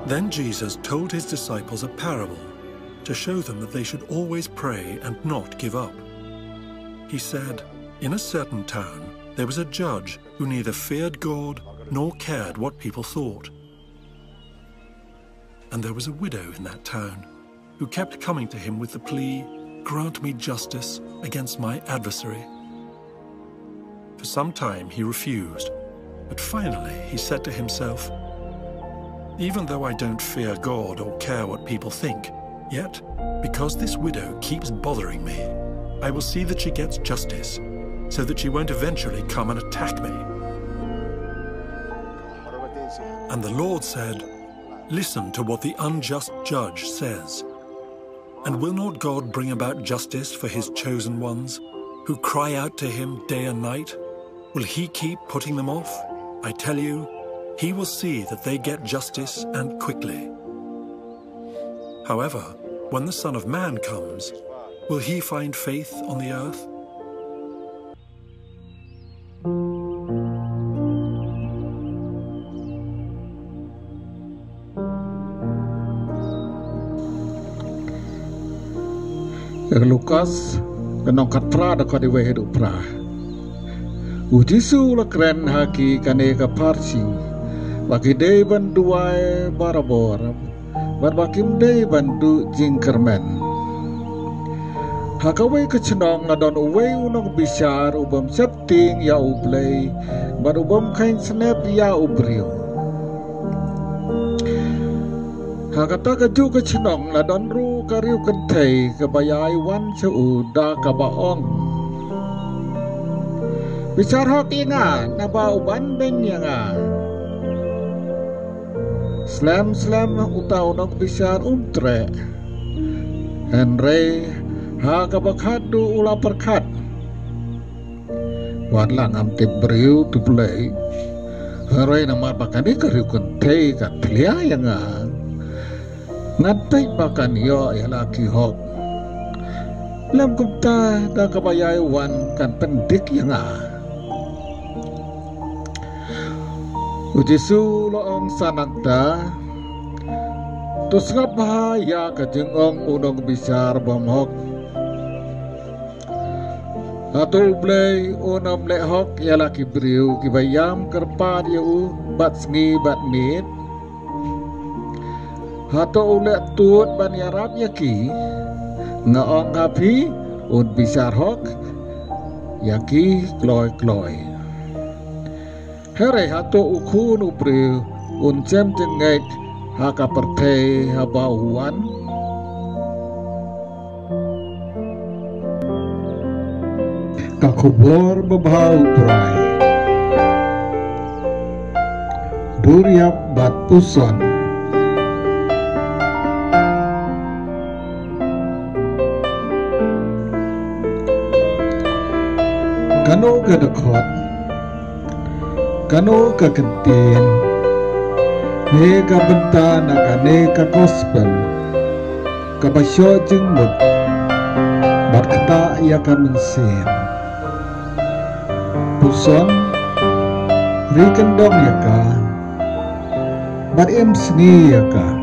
Then Jesus told his disciples a parable to show them that they should always pray and not give up. He said, "In a certain town there was a judge who neither feared God nor cared what people thought. And there was a widow in that town who kept coming to him with the plea, 'Grant me justice against my adversary.' For some time he refused, but finally he said to himself, 'Even though I don't fear God or care what people think, yet, because this widow keeps bothering me, I will see that she gets justice, so that she won't eventually come and attack me.' And the Lord said, 'Listen to what the unjust judge says. And will not God bring about justice for his chosen ones, who cry out to him day and night? Will he keep putting them off? I tell you, he will see that they get justice, and quickly. However, when the Son of Man comes, will he find faith on the earth?'" Lukas kanong katra da kadiwe hidup pra. Ujisu lakren haki kane ka parsi. Bagi day banduai barabor. Barbakim day bandu jingkermen. Hakaway kachenong na don uway unong bisyar ubam septing ya ublay. Bar ubam kain snap ya ubriyo. Hakata kaju kachenong na don ru kariu kentay kabayay wan seuda kabaong. Bicar hok inga naba uban ben nga. Slam utaw nok bicar umtre. Henry ha kabakhadu ula perkat. Wan lang am tibriu tublay. Henry namar bakani kariu kentay katlia nga. Ngatay bakan yo ya laki hok. Lam kumta da kabayay wan kan pendik yang Ujisu loong sanakta. Tus ngapaya kajengong unong bisar bomhok. Atul blay unam le hok ya laki briu kibayam kerpad yu bat sngi bat mit. Hato ulet tuut ban yarab yaki ngaong api un bisar hok yaki kloy here hato ukun ubre un cem tengek haka pertei habauan kakubor babau prai duriap bat puson kano ka dakot, kano ka kantin, ne ka bentana kane ka gospel, ka basyo jengmut, bat kata ya ka mensin. Puson, rikendong ya ka, bat em sni ya ka.